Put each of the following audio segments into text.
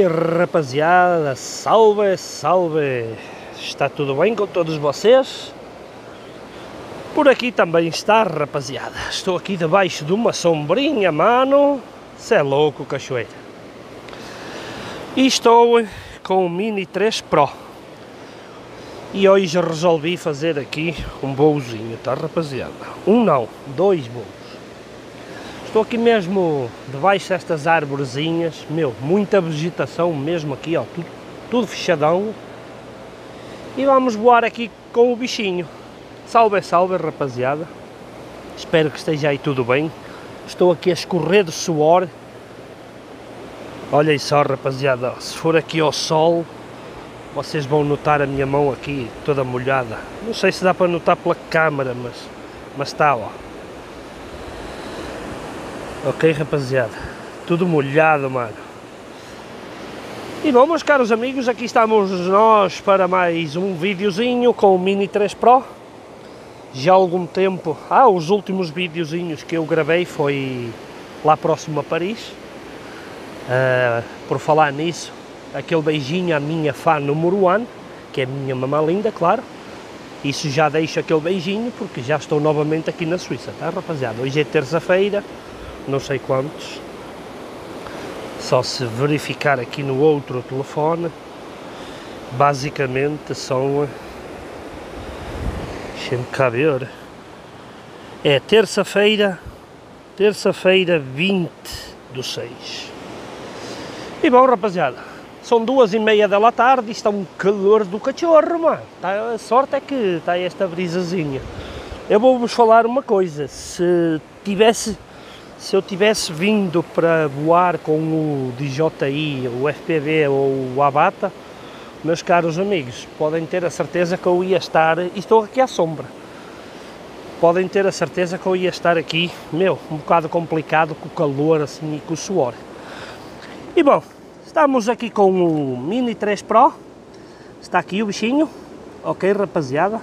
rapaziada, salve, salve! Está tudo bem com todos vocês? Por aqui também está, rapaziada. Estou aqui debaixo de uma sombrinha, mano. Cê é louco, cachoeira. E estou com o Mini 3 Pro. E hoje resolvi fazer aqui um voozinho, tá, rapaziada? Um não, dois voos. Estou aqui mesmo debaixo destas arvorezinhas, muita vegetação mesmo aqui, ó, tudo fechadão. E vamos voar aqui com o bichinho. Salve, salve, rapaziada. Espero que esteja aí tudo bem. Estou aqui a escorrer de suor. Olhem só, rapaziada, se for aqui ao sol, vocês vão notar a minha mão aqui toda molhada. Não sei se dá para notar pela câmera, mas está, ó. Ok, rapaziada, tudo molhado, mano. E bom, meus caros amigos, aqui estamos nós para mais um videozinho com o Mini 3 Pro. Já há algum tempo, os últimos videozinhos que eu gravei foi lá próximo a Paris. Por falar nisso, aquele beijinho à minha fã número 1, que é a minha mamã linda, claro. Isso já deixo aquele beijinho, porque já estou novamente aqui na Suíça, tá, rapaziada? Hoje é terça-feira. Não sei quantos, só se verificar aqui no outro telefone. Basicamente são, deixem-me cá ver, é terça-feira 20/6. E bom, rapaziada, são 2:30 da tarde e está um calor do cachorro, mano. A sorte é que está esta brisazinha. Eu vou-vos falar uma coisa, se eu tivesse vindo para voar com o DJI, o FPV ou o Avata, meus caros amigos, podem ter a certeza que eu ia estar, e estou aqui à sombra, podem ter a certeza que eu ia estar aqui, um bocado complicado com o calor assim e com o suor. E bom, estamos aqui com o Mini 3 Pro, está aqui o bichinho, ok, rapaziada,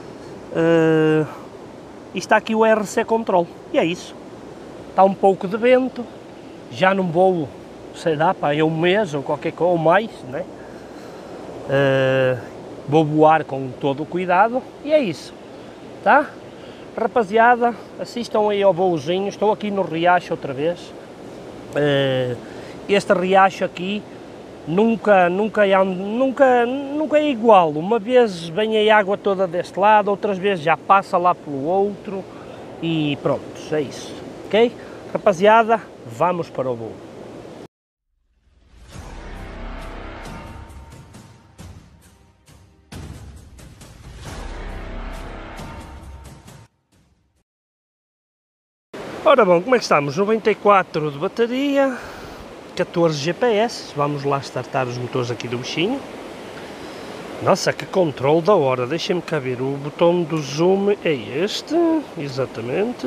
e está aqui o RC Control, e é isso. Está um pouco de vento, já não vou, sei lá, pá, é um mês ou qualquer coisa, ou mais, né? Vou voar com todo o cuidado e é isso, tá? Rapaziada, assistam aí ao voozinho, estou aqui no riacho outra vez. Este riacho aqui nunca é igual, uma vez vem a água toda deste lado, outras vezes já passa lá pelo outro e pronto, é isso. Ok? Rapaziada, vamos para o voo. Ora bom, como é que estamos? 94 de bateria, 14 GPS, vamos lá startar os motores aqui do bichinho. Nossa, que controle da hora, deixem-me cá ver, o botão do zoom é este, exatamente.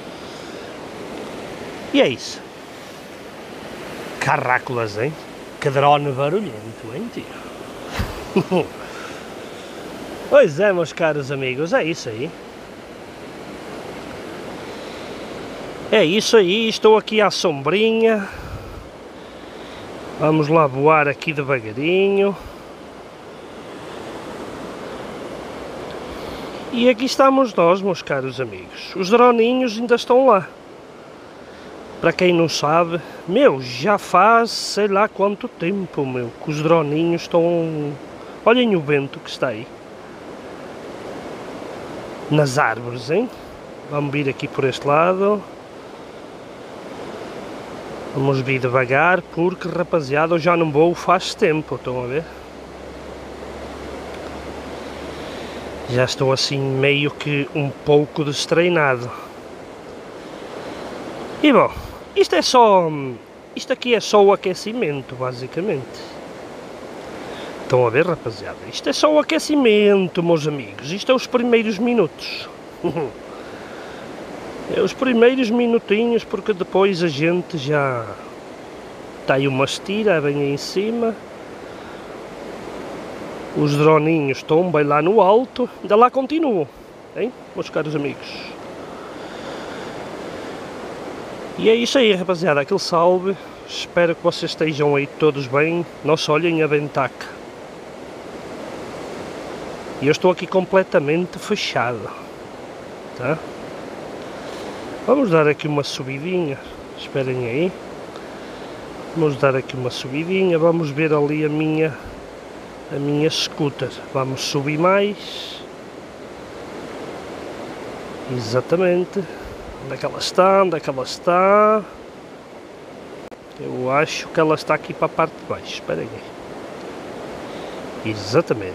E é isso. Carráculas, hein? Que drone barulhento, hein, tio? Pois é, meus caros amigos, é isso aí. É isso aí, estou aqui à sombrinha. Vamos lá voar aqui devagarinho. E aqui estamos nós, meus caros amigos. Os droninhos ainda estão lá. Para quem não sabe, já faz sei lá quanto tempo, que os droninhos estão... Olhem o vento que está aí. Nas árvores, hein? Vamos vir aqui por este lado. Vamos vir devagar, porque, rapaziada, eu já não vou faz tempo, estão a ver? Já estou assim meio que um pouco destreinado. E bom, isto aqui é só o aquecimento, basicamente. Estão a ver, rapaziada? Isto é só o aquecimento, meus amigos. Isto é os primeiros minutos. É os primeiros minutinhos, porque depois a gente já está aí uma estira, bem aí em cima. Os droninhos estão bem lá no alto, ainda lá continuam, hein, meus caros amigos? E é isso aí, rapaziada, aquele salve, espero que vocês estejam aí todos bem. Nossa, olhem a ventaca. E eu estou aqui completamente fechado, tá? Vamos dar aqui uma subidinha, esperem aí. Vamos dar aqui uma subidinha, vamos ver ali a minha scooter. Vamos subir mais. Exatamente. Onde é que ela está? Onde é que ela está? Eu acho que ela está aqui para a parte de baixo, esperem aí. Exatamente.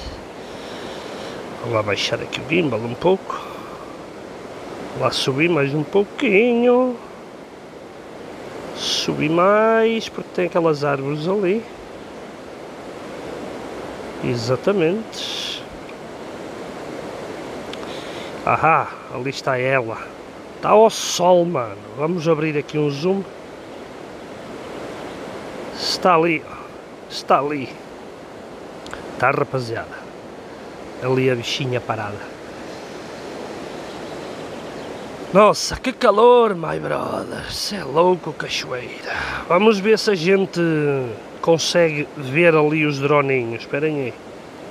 Vou lá baixar aqui o gimbal um pouco. Lá subir mais um pouquinho. Subir mais, porque tem aquelas árvores ali. Exatamente. Ahá, ali está ela. Está ao sol, mano. Vamos abrir aqui um zoom. Está ali, ó. Está ali. Está, rapaziada. Ali a bichinha parada. Nossa, que calor, my brother. Cê é louco, cachoeira. Vamos ver se a gente consegue ver ali os droninhos. Esperem aí.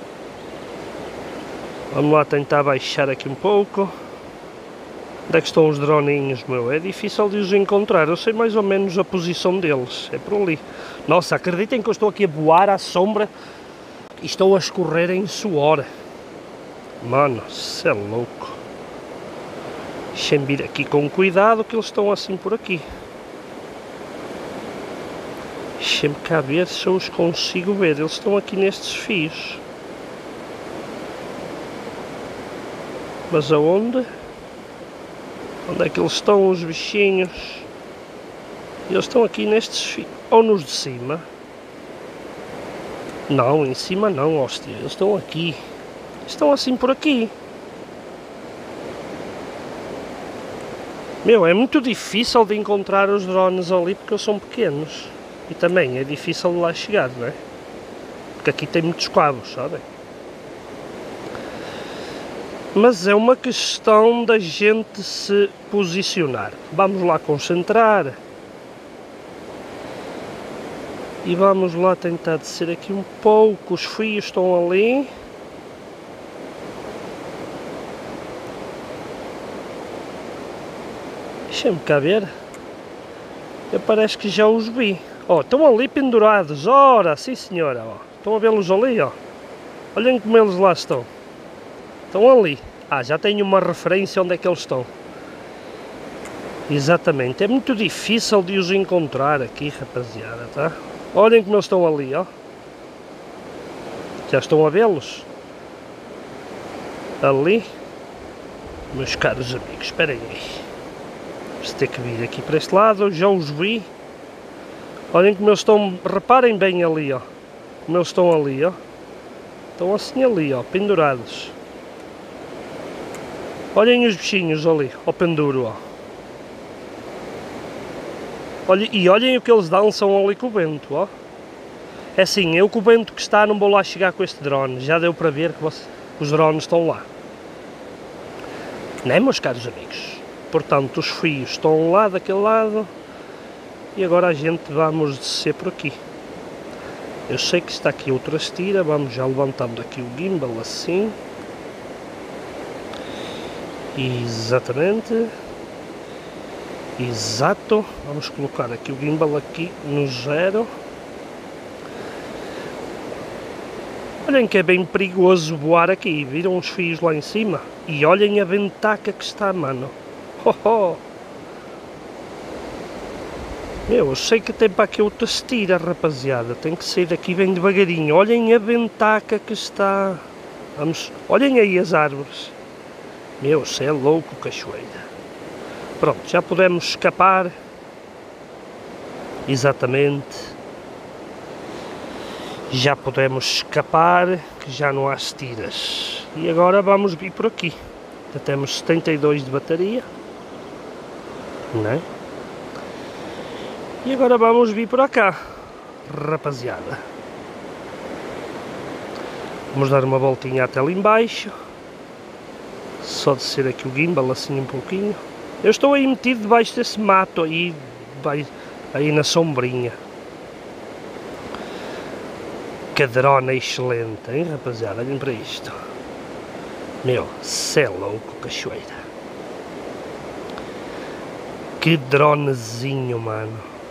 Vamos lá tentar baixar aqui um pouco. Onde é que estão os droninhos, meu? É difícil de os encontrar. Eu sei mais ou menos a posição deles. É por ali. Nossa, acreditem que eu estou aqui a voar à sombra e estou a escorrer em suor. Mano, cê é louco. Deixem vir aqui com cuidado que eles estão assim por aqui. Deixem-me cá ver se eu os consigo ver. Eles estão aqui nestes fios. Mas aonde? Onde é que eles estão, os bichinhos? Eles estão aqui nestes fios. Ou nos de cima? Não, em cima não, hóstia. Eles estão aqui. Estão assim por aqui. Meu, é muito difícil de encontrar os drones ali porque eles são pequenos. E também é difícil de lá chegar, não é? Porque aqui tem muitos cabos, sabem? Mas é uma questão da gente se posicionar. Vamos lá concentrar. E vamos lá tentar descer aqui um pouco. Os fios estão ali. Deixa-me cá ver. Eu parece que já os vi. Ó, estão ali pendurados. Ora, sim senhora. Ó. Estão a vê-los ali, ó. Olhem como eles lá estão. Estão ali. Ah, já tenho uma referência onde é que eles estão. Exatamente. É muito difícil de os encontrar aqui, rapaziada, tá? Olhem como eles estão ali, ó. Já estão a vê-los? Ali. Meus caros amigos, esperem aí. Vamos ter que vir aqui para este lado. Eu já os vi. Olhem como eles estão. Reparem bem ali, ó. Como eles estão ali, ó. Estão assim ali, ó. Pendurados. Olhem os bichinhos ali. Ao penduro, ó. E olhem o que eles dançam ali com o vento, ó. É assim, eu com o vento que está não vou lá chegar com este drone. Já deu para ver que os drones estão lá. Não é, meus caros amigos? Portanto, os fios estão lá daquele lado. E agora a gente vamos descer por aqui. Eu sei que está aqui outra estira. Vamos já levantando aqui o gimbal assim. Exatamente. Exato. Vamos colocar aqui o gimbal aqui no 0. Olhem que é bem perigoso voar aqui. Viram os fios lá em cima? E olhem a ventaca que está, mano. Oh, oh. Meu, eu sei que tem para aqui outra estira, rapaziada. Tem que sair daqui bem devagarinho. Olhem a ventaca que está. Vamos. Olhem aí as árvores. Meu, você é louco, cachoeira. Pronto, já podemos escapar. Exatamente. Já podemos escapar, que já não há estiras. E agora vamos vir por aqui. Já temos 72 de bateria. Não é? E agora vamos vir para cá, rapaziada. Vamos dar uma voltinha até ali embaixo. Só descer aqui o gimbal assim um pouquinho. Eu estou aí metido debaixo desse mato aí, aí na sombrinha. Que drone excelente, hein, rapaziada? Olhem para isto. Meu, cê é louco, cachoeira. Que dronezinho, mano.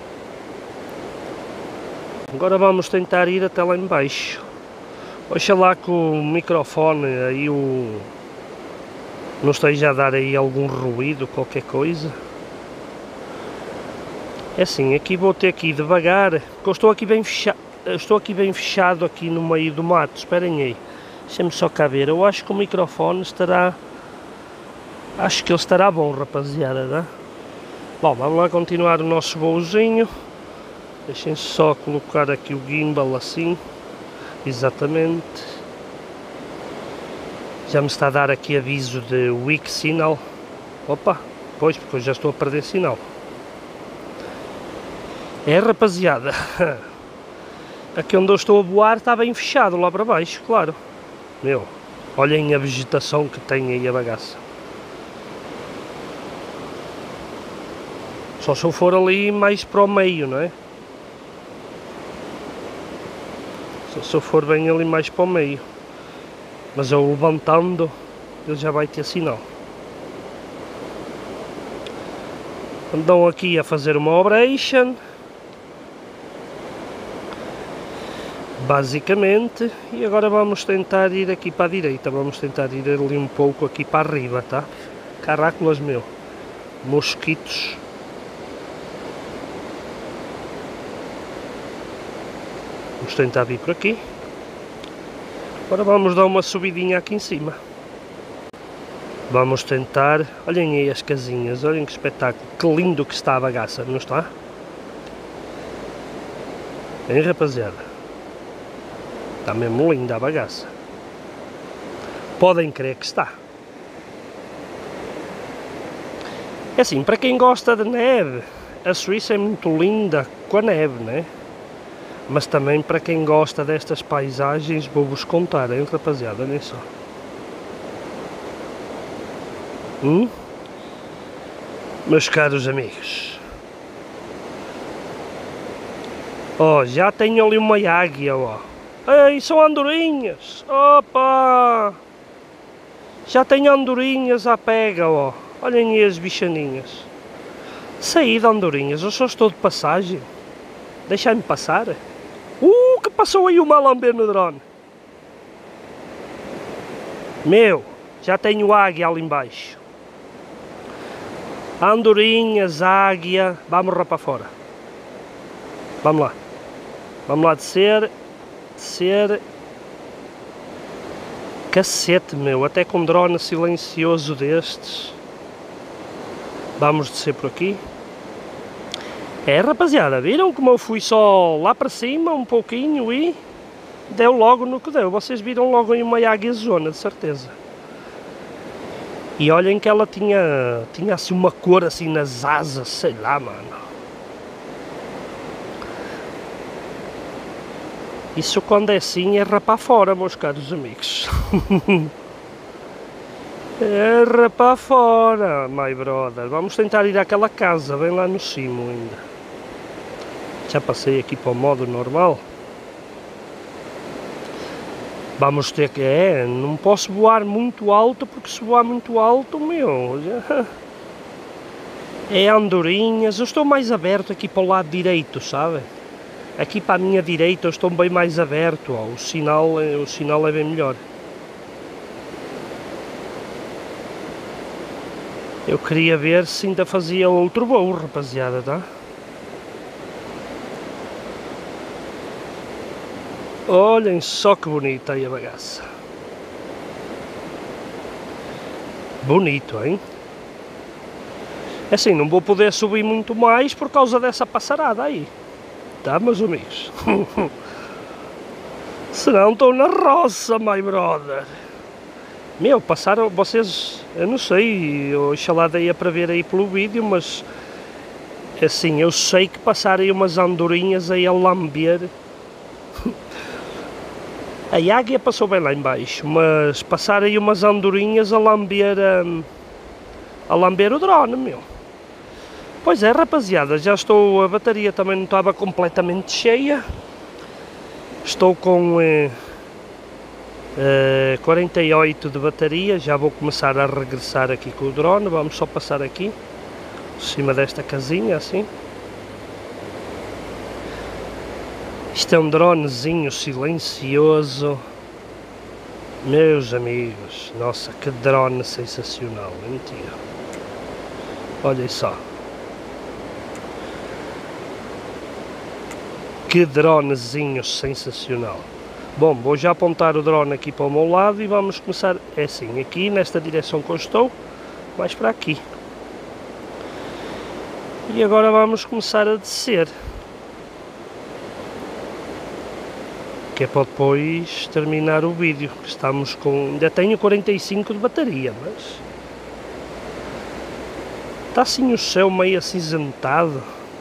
Agora vamos tentar ir até lá em baixo. Oxalá que o microfone aí não esteja a dar aí algum ruído, qualquer coisa. É assim, aqui vou ter que ir devagar, porque eu estou aqui bem fechado. Estou aqui bem fechado aqui no meio do mato, esperem aí. Deixem-me só cá ver, eu acho que o microfone estará... Acho que ele estará bom, rapaziada, né? Bom, vamos lá continuar o nosso voozinho. Deixem só colocar aqui o gimbal assim. Exatamente. Já me está a dar aqui aviso de weak signal. Opa, pois, porque eu já estou a perder sinal. É, rapaziada. Aqui onde eu estou a voar está bem fechado lá para baixo, claro. Meu, olhem a vegetação que tem aí a bagaça. Só se eu for ali mais para o meio, não é? Só se eu for bem ali mais para o meio. Mas eu levantando, ele já vai ter sinal. Andam aqui a fazer uma operation. Basicamente, e agora vamos tentar ir aqui para a direita, vamos tentar ir ali um pouco aqui para arriba, tá? Caracolas, meu, mosquitos. Vamos tentar vir por aqui. Agora vamos dar uma subidinha aqui em cima. Vamos tentar, olhem aí as casinhas, olhem que espetáculo, que lindo que está a bagaça, não está? Bem, rapaziada. Está mesmo linda a bagaça. Podem crer que está. É assim, para quem gosta de neve, a Suíça é muito linda com a neve, né? Mas também para quem gosta destas paisagens, vou-vos contar, hein, rapaziada, olhem só. Meus caros amigos. Ó, já tenho ali uma águia, ó. Ei, são andorinhas! Opa! Já tem andorinhas à pega, ó. Olhem aí as bichaninhas. Saí de andorinhas, eu só estou de passagem. Deixai-me passar. Que passou aí uma a lamber no drone. Meu, já tenho águia ali embaixo. Andorinhas, águia. Vamos lá para fora. Vamos lá. Vamos lá descer. Cacete, meu, até com drone silencioso destes. Vamos descer por aqui. É, rapaziada, viram como eu fui só lá para cima um pouquinho e deu logo no que deu. Vocês viram logo em uma águia zona, de certeza. E olhem que ela tinha assim uma cor assim nas asas, sei lá, mano. Isso quando é assim é rapar fora, meus caros amigos. É rapar fora, my brother. Vamos tentar ir àquela casa, bem lá no cimo ainda. Já passei aqui para o modo normal. Vamos ter que... não posso voar muito alto, porque se voar muito alto, meu... É andorinhas. Eu estou mais aberto aqui para o lado direito, sabe? Aqui para a minha direita eu estou bem mais aberto, ó. O sinal é bem melhor. Eu queria ver se ainda fazia outro voo, rapaziada, tá? Olhem só que bonita aí a bagaça. Bonito, hein? É assim, não vou poder subir muito mais por causa dessa passarada aí. Tá, meus amigos? Senão estou na roça, my brother. Meu, passaram, vocês, eu não sei, oxalá daí para ver aí pelo vídeo, mas assim, eu sei que passaram aí umas andorinhas aí a lamber. A águia passou bem lá em baixo, mas passaram aí umas andorinhas a lamber o drone, meu. Pois é, rapaziada, já estou, a bateria também não estava completamente cheia. Estou com 48 de bateria, já vou começar a regressar aqui com o drone. Vamos só passar aqui, por cima desta casinha, assim. Isto é um dronezinho silencioso. Meus amigos, nossa, que drone sensacional, mentira. Olhem só. Que dronezinho sensacional. Bom, vou já apontar o drone aqui para o meu lado e vamos começar, é assim, aqui nesta direção que eu estou, mais para aqui. E agora vamos começar a descer. Que é para depois terminar o vídeo, que estamos com, ainda tenho 45 de bateria, mas está assim o céu meio acinzentado.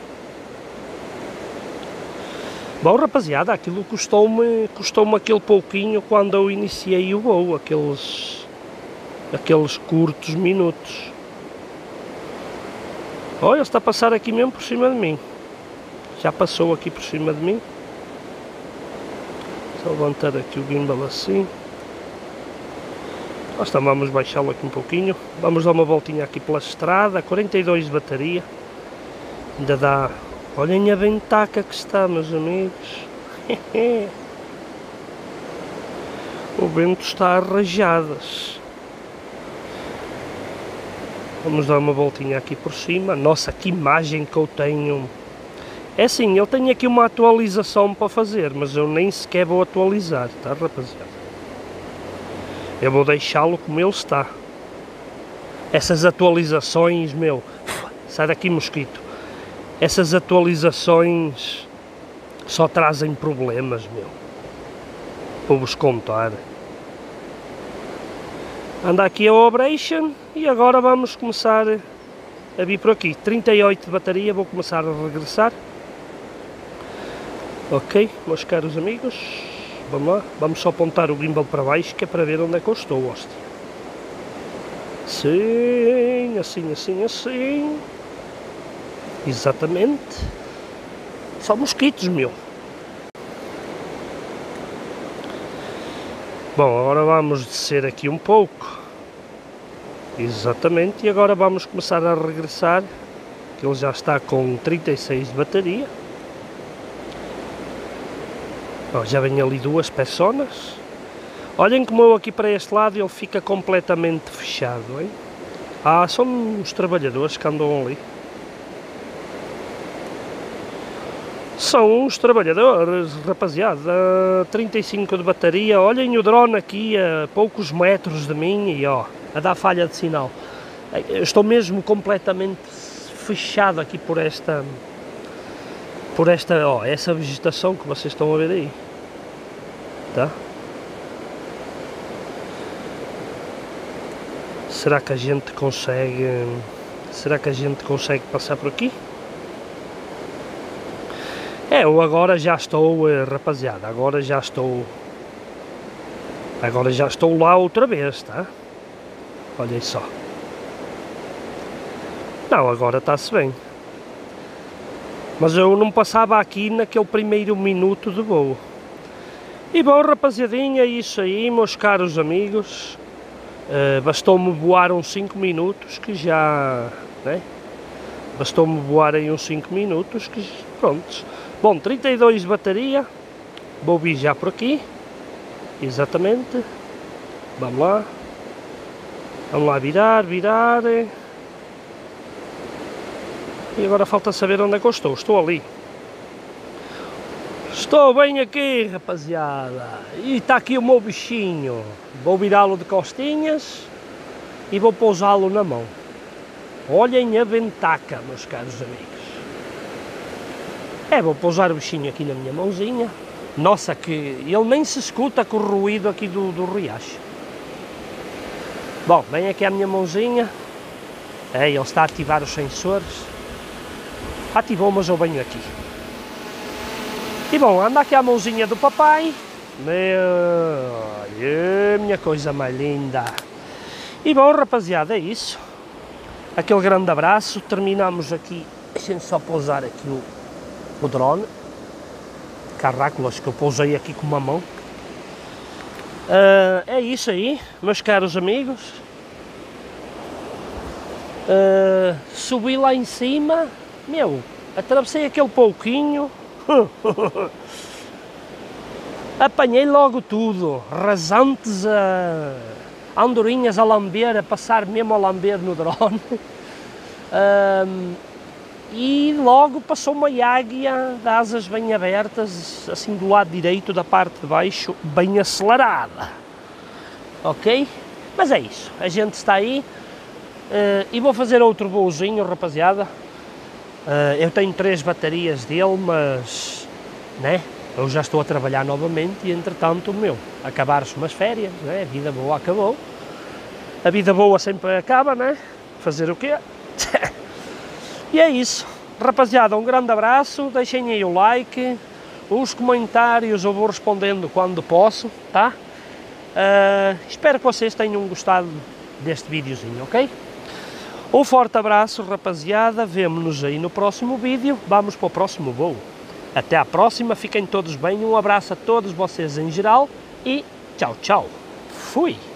Bom, rapaziada, aquilo custou-me aquele pouquinho quando eu iniciei o voo, aqueles curtos minutos. Olha, está a passar aqui mesmo por cima de mim. Já passou aqui por cima de mim. Só levantar aqui o gimbal assim. Nós vamos baixá-lo aqui um pouquinho. Vamos dar uma voltinha aqui pela estrada. 42 de bateria. Ainda dá. Olhem a ventaca que está, meus amigos. O vento está a rajadas. Vamos dar uma voltinha aqui por cima. Nossa, que imagem que eu tenho. É assim, eu tenho aqui uma atualização para fazer, mas eu nem sequer vou atualizar, tá, rapaziada? Eu vou deixá-lo como ele está. Essas atualizações, meu... Sai daqui, mosquito. Essas atualizações só trazem problemas, meu. Vou vos contar. Anda aqui a Operation e agora vamos começar a vir por aqui. 38 de bateria, vou começar a regressar. Ok, meus caros amigos, vamos lá, vamos só apontar o gimbal para baixo, que é para ver onde é que eu estou, hóstia. Sim, assim, assim, assim. Exatamente. Só mosquitos, meu. Bom, agora vamos descer aqui um pouco. Exatamente, e agora vamos começar a regressar, que ele já está com 36 de bateria. Oh, já vem ali duas personas. Olhem como eu aqui para este lado ele fica completamente fechado, hein? Ah, são os trabalhadores que andam ali. São os trabalhadores, rapaziada. 35 de bateria. Olhem o drone aqui a poucos metros de mim e ó, a dar falha de sinal. Eu estou mesmo completamente fechado aqui por esta, ó, essa vegetação que vocês estão a ver aí. Tá? Será que a gente consegue passar por aqui? Eu agora já estou, rapaziada, agora já estou lá outra vez, tá? Olhem só. Não, agora está-se bem. Mas eu não passava aqui naquele primeiro minuto de voo. E bom, rapaziadinha, é isso aí, meus caros amigos. Bastou-me voar uns 5 minutos que já... né? Bastou-me voar aí uns 5 minutos que... prontos. Bom, 32 de bateria. Vou vir já por aqui. Exatamente. Vamos lá. Vamos lá virar. E agora falta saber onde é que eu estou. Estou ali. Estou bem aqui, rapaziada. E está aqui o meu bichinho. Vou virá-lo de costinhas e vou pousá-lo na mão. Olhem a ventaca, meus caros amigos. Vou pousar o bichinho aqui na minha mãozinha. Nossa, que ele nem se escuta com o ruído aqui do riacho. Bom, vem aqui a minha mãozinha. Ele está a ativar os sensores. Ativou, mas eu venho aqui. E bom, anda aqui a mãozinha do papai. Minha coisa mais linda. E bom, rapaziada, é isso. Aquele grande abraço. Terminamos aqui Deixem só pousar aqui o drone. Caracolas, que eu pousei aqui com uma mão. É isso aí, meus caros amigos. Subi lá em cima, meu, atravessei aquele pouquinho. Apanhei logo tudo, rasantes, andorinhas a lamber, a passar mesmo a lamber no drone. E logo passou uma águia de asas bem abertas, assim do lado direito da parte de baixo, bem acelerada. Ok? Mas é isso, a gente está aí. E vou fazer outro voozinho, rapaziada. Eu tenho 3 baterias dele, mas né, eu já estou a trabalhar novamente e entretanto, acabar-se umas férias, né? A vida boa acabou. A vida boa sempre acaba, né? Fazer o quê? E é isso, rapaziada, um grande abraço, deixem aí o like, os comentários eu vou respondendo quando posso, tá? Espero que vocês tenham gostado deste videozinho, ok? Um forte abraço, rapaziada, vemo-nos aí no próximo vídeo, vamos para o próximo voo. Até à próxima, fiquem todos bem, um abraço a todos vocês em geral e tchau, tchau. Fui!